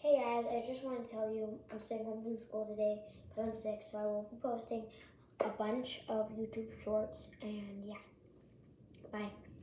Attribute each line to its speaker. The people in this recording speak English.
Speaker 1: Hey guys, I just want to tell you I'm staying home from school today because I'm sick, so I will be posting a bunch of YouTube shorts, and yeah, bye.